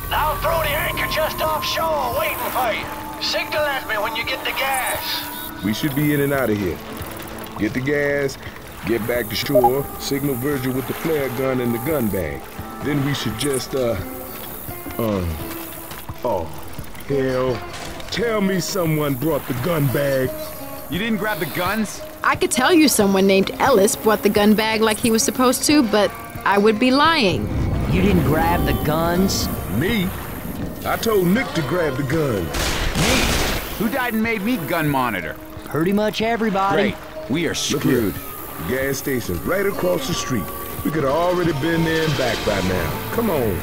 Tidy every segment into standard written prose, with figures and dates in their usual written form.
I'll throw the anchor just offshore, waiting for you. Signal at me when you get the gas. We should be in and out of here. Get the gas, get back to shore, signal Virgil with the flare gun and the gun bag. Then we should just, oh, hell. Tell me someone brought the gun bag. You didn't grab the guns? I could tell you someone named Ellis brought the gun bag like he was supposed to, but I would be lying. You didn't grab the guns? Me? I told Nick to grab the gun. Me? Who died and made me gun monitor? Pretty much everybody. Great. We are screwed. The gas station's right across the street. We could have already been there and back by now. Come on.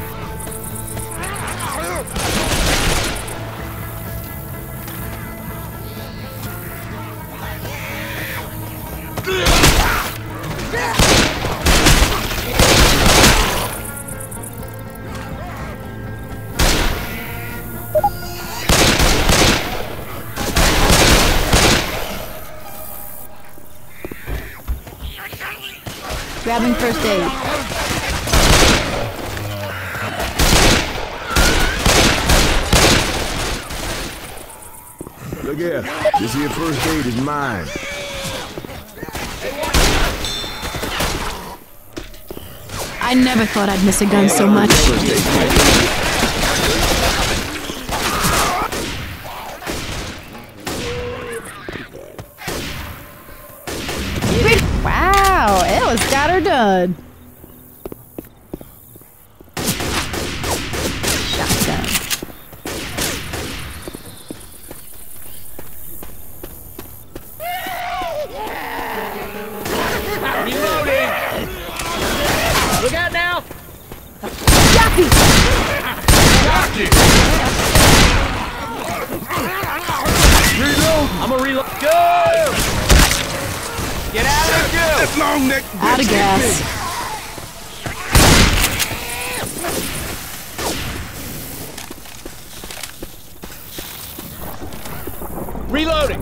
Grabbing first aid. Look here. This here first aid is mine. I never thought I'd miss a gun so much. Wow, Ellis got her done. Shotgun. Reloading! Look out now! Jockey! Jockey! Reload! I'm a reload. Go! Get out of here! That's long neck. Out of gas. Reloading!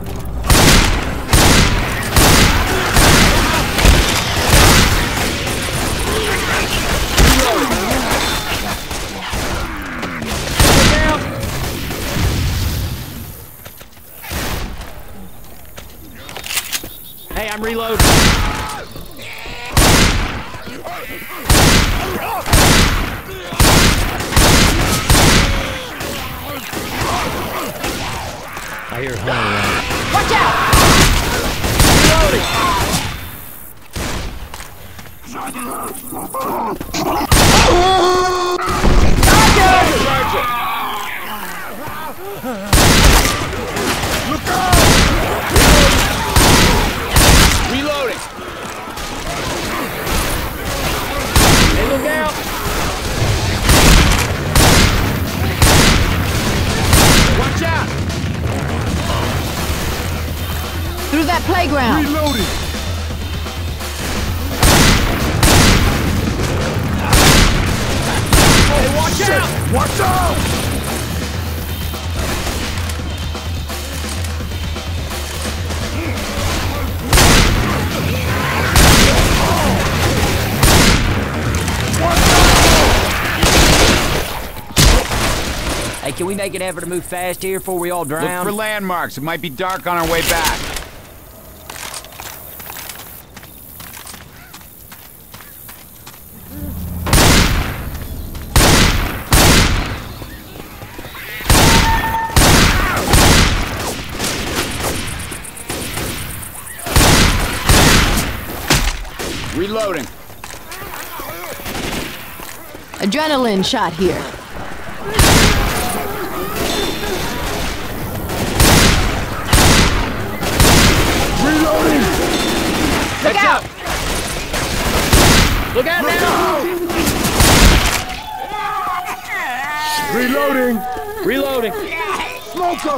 Hey, I'm reloading. I hear Hunter around. Watch out! Reloading! Hey, look out! Watch out! Through that playground. Reloading. Hey, watch out! Watch out! Hey, can we make an effort to move fast here before we all drown? Look for landmarks. It might be dark on our way back. Reloading. Adrenaline shot here. Reloading. Look out! Look out now! Reloading. Reloading! Smoker.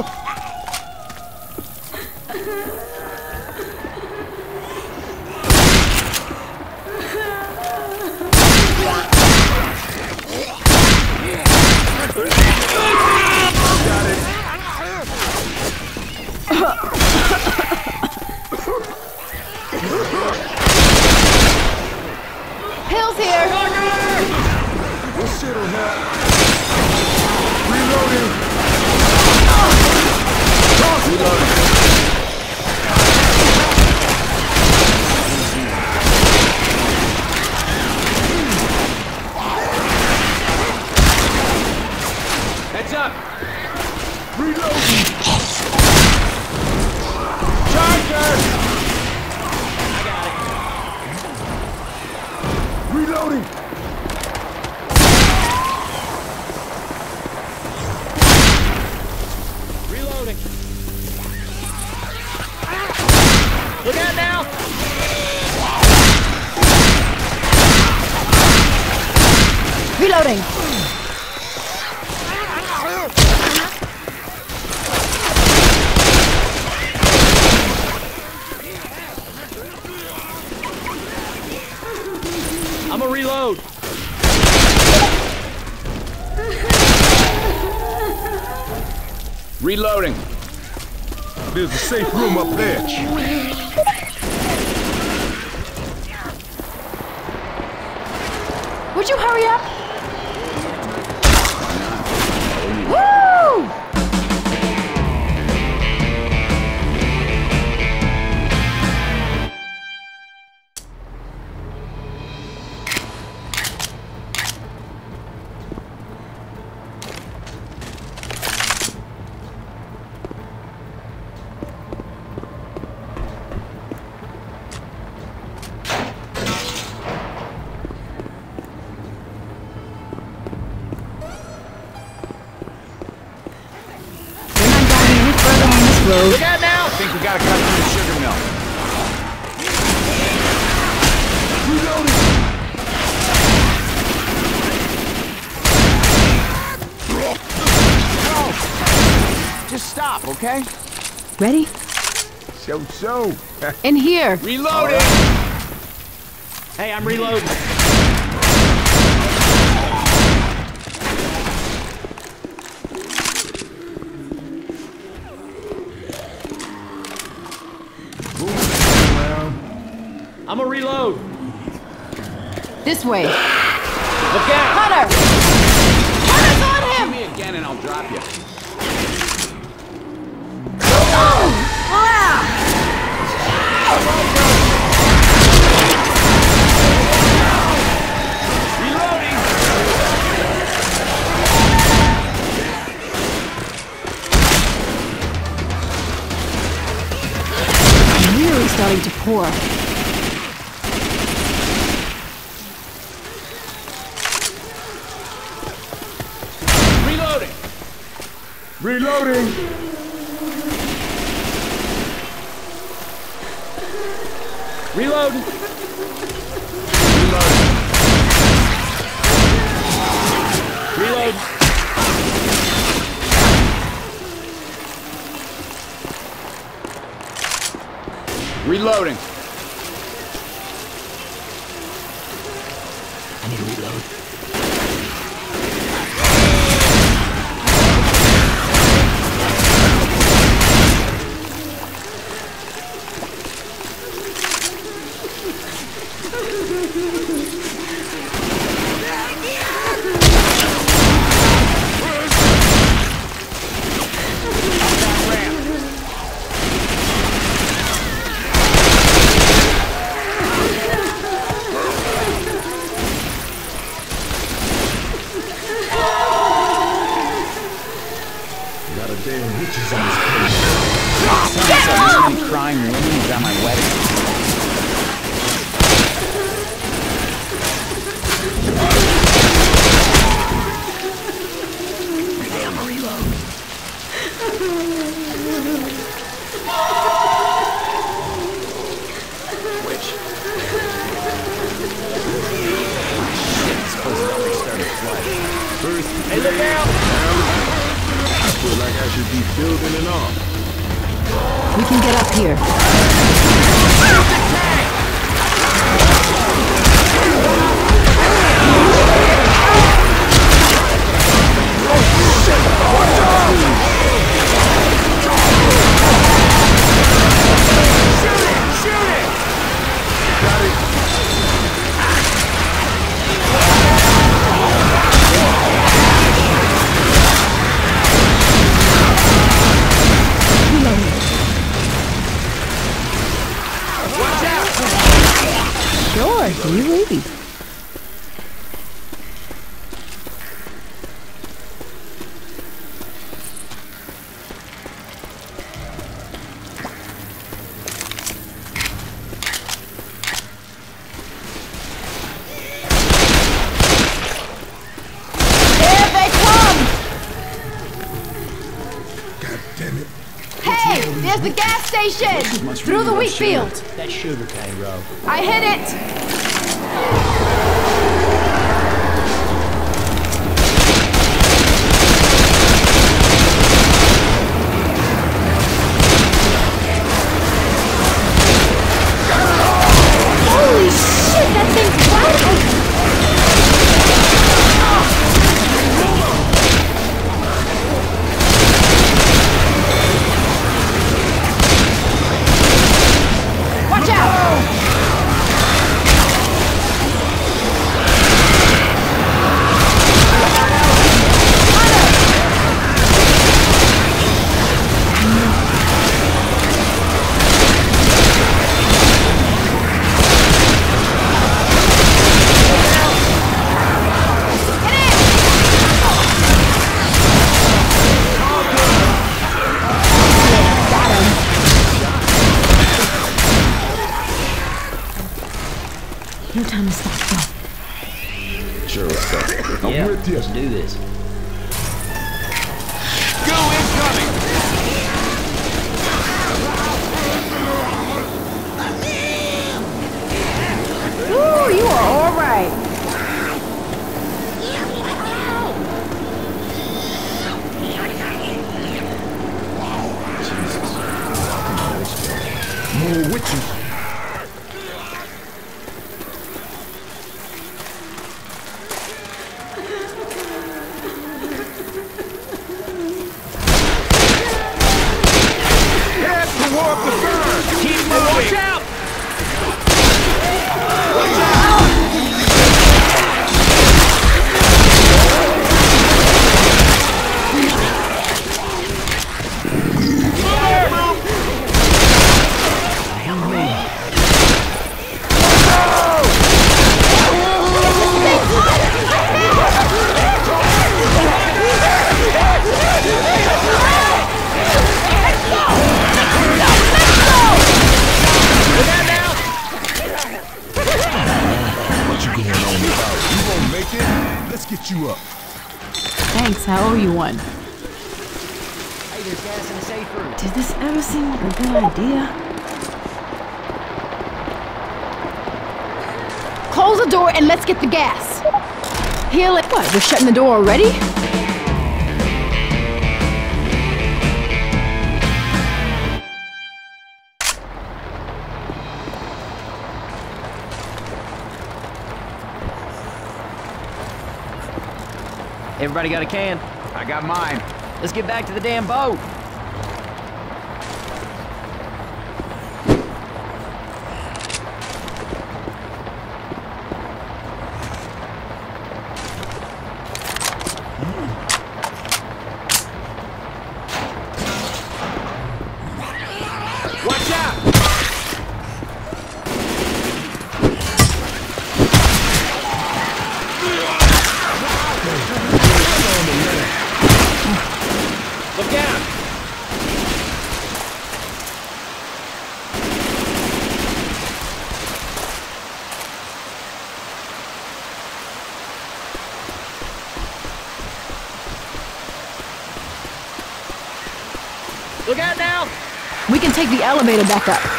Hill's here! We'll sit on that. Heads up! Reloading! Charger! Reloading! Reloading. Look out now! Reloading. I'm a reload. Reloading. There's a safe room up there. Would you hurry up? Woo! Look out now! I think we gotta cut through the sugar mill. Just stop, okay? Ready? So. In here. Reloading! Hey, I'm reloading. I'm a reload. This way. Look out! Hunter! Hunter's on Shoot him! me again and I'll drop you. Reloading! Really starting to pour. Reloading! Reloading! Reloading. Reload. Reloading! I need to reload. Sounds like many crying women at my wedding. Hey, look out! I feel like I should be building an ark. We can get up here. Sure, you leave. There's the gas station! Through the wheat field! That sugarcane road. I hit it! Holy shit, that thing's vital! Watch out! No time to stop, though. Sure, let's go. I'm Yeah, with you. let's do this. Go incoming! Ooh, you are all right. More witches. Head toward the sun. Keep moving! Watch out! What you going on about? You gonna make it? Let's get you up. Thanks, I owe you one. Hey, there's gas in the safe room. Did this ever seem like a good idea? Close the door and let's get the gas. Heal it. What, we're shutting the door already? Everybody got a can? I got mine. Let's get back to the damn boat. Watch out! Look out! Look out now! We can take the elevator back up.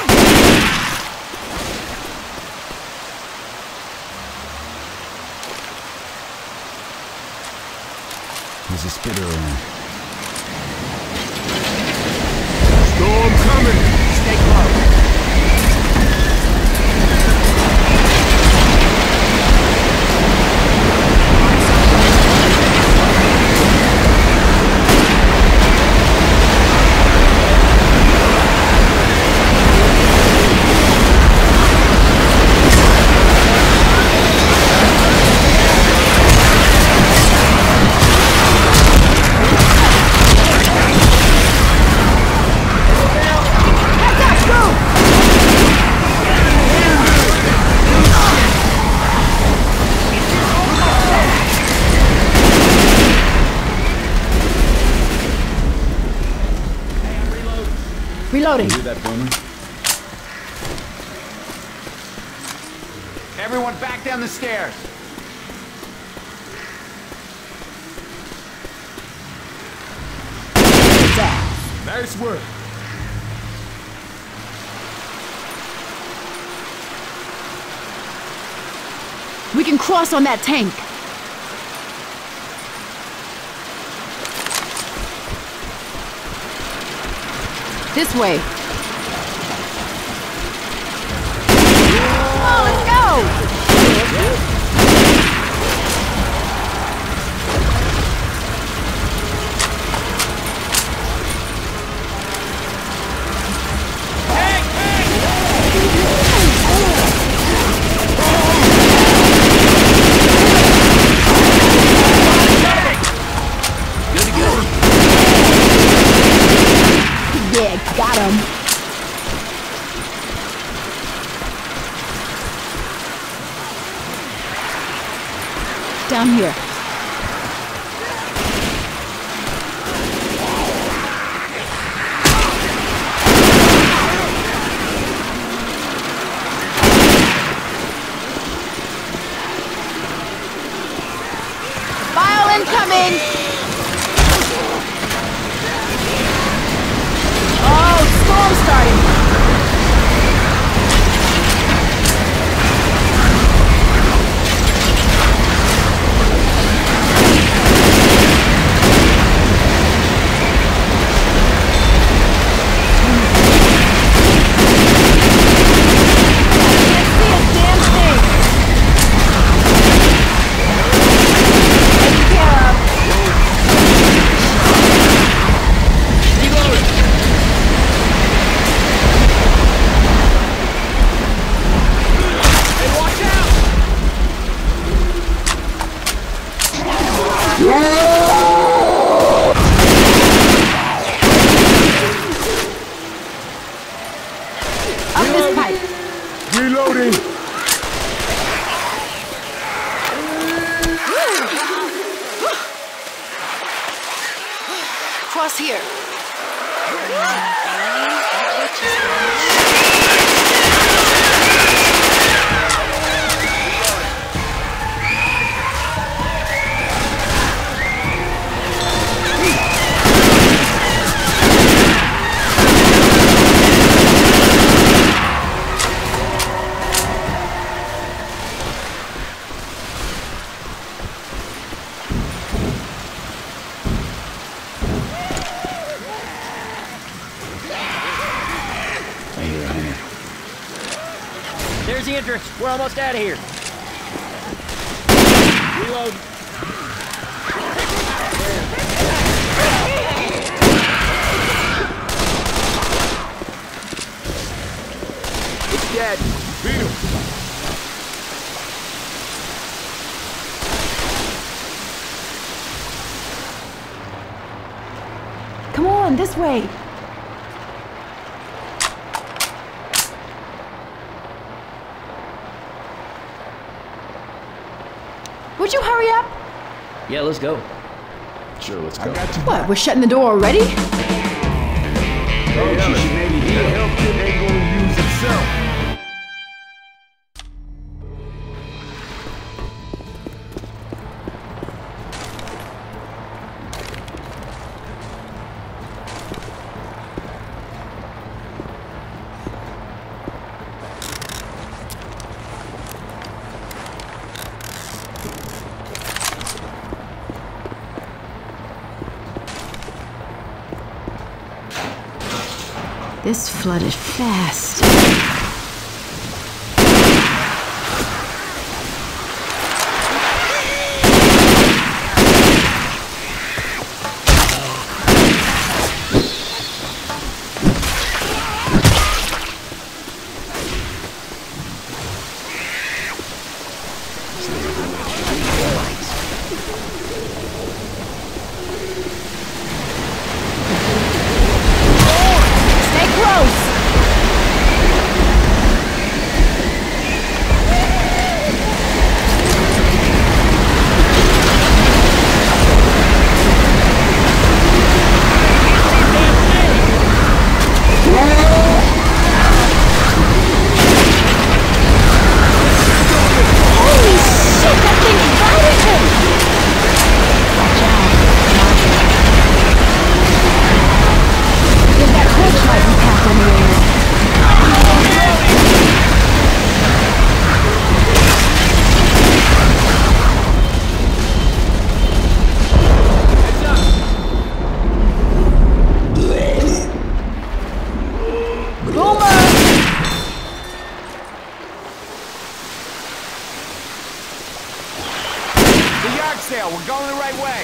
There's a spitter around. Storm coming. Stay close. Reloading. Do that, Boomer. Everyone back down the stairs. Nice work. We can cross on that tank. This way. Oh, let's go! Yeah, got him. Down here. File incoming! Oh, storm starting! Up this pipe. Reloading. Cross here. There's the entrance. We're almost out of here. Reload. It's dead. Beat him. Come on, this way. Would you hurry up? Yeah, let's go. Sure, let's go. What, we're shutting the door already? Hey, Ellis, the health kit ain't gonna use itself. This flooded fast. Yeah! Barksdale, we're going the right way.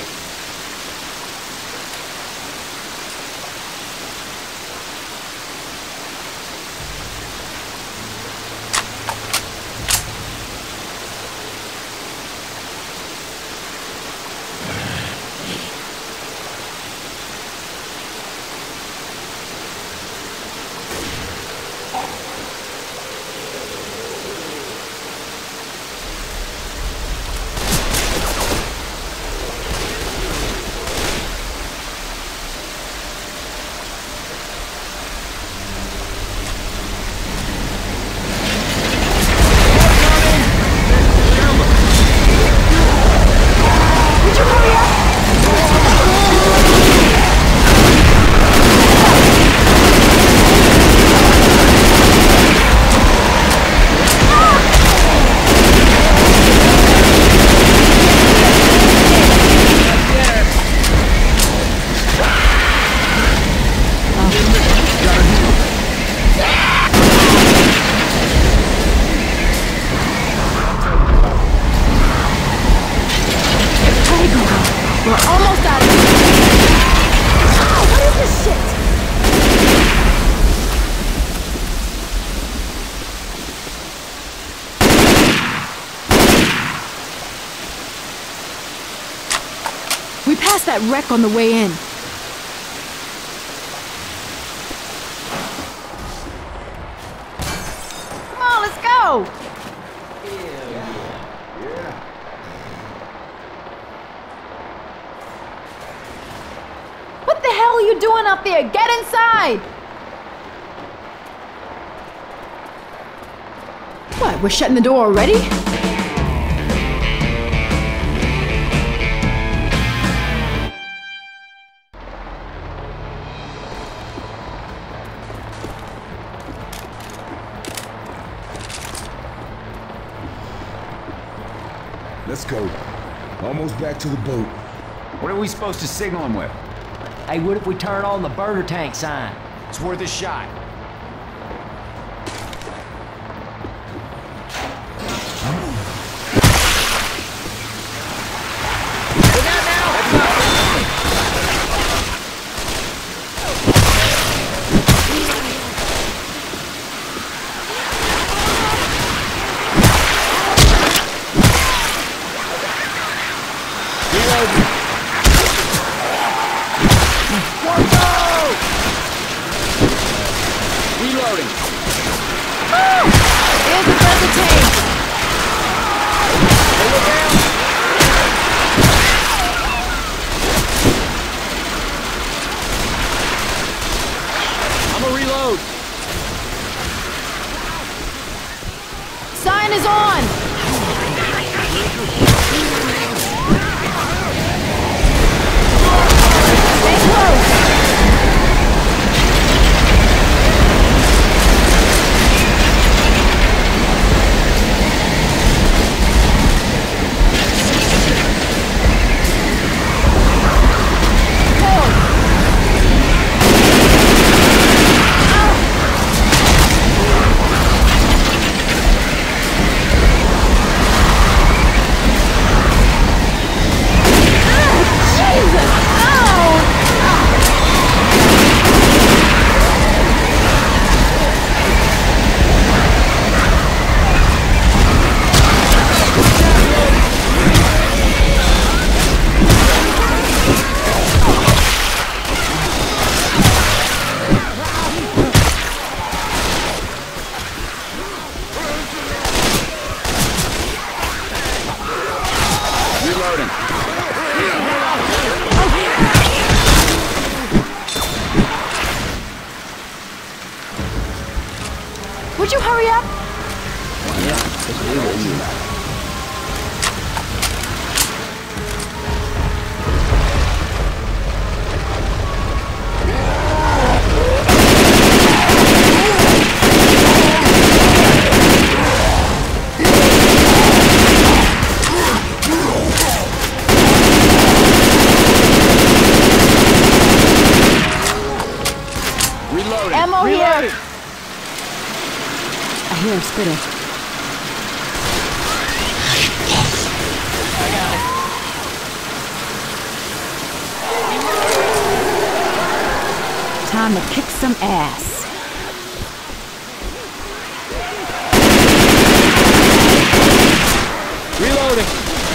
We're almost out of here. Ah, what is this shit? We passed that wreck on the way in. Come on, let's go! What the hell are you doing up there? Get inside! What, we're shutting the door already? Let's go. Almost back to the boat. What are we supposed to signal him with? Hey, what if we turn on the burner tank sign? It's worth a shot. Reloading. Here's the burner tank! Hey, look out! I'ma reload. Sign is on! Stay close! Reloading. Would you hurry up? Reloading. Ammo here! Reloading. I hear him spitting. time to kick some ass. Reloading.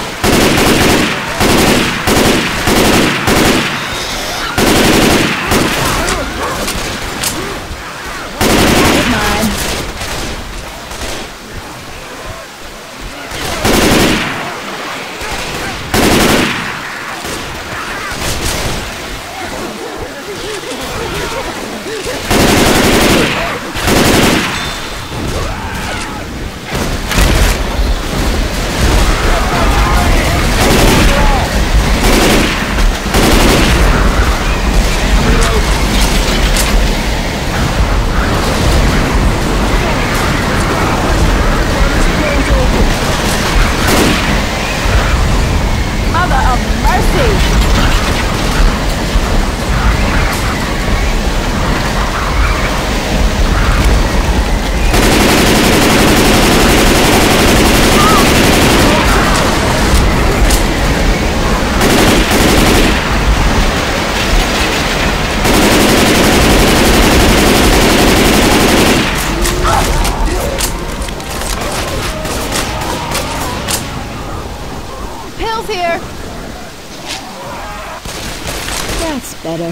Mine. Mother of mercy! Pills here! That's better.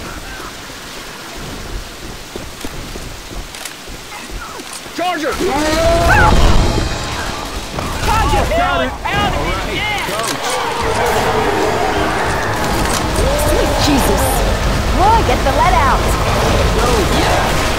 Charger! Charger! Sweet Jesus! Boy, get the lead out!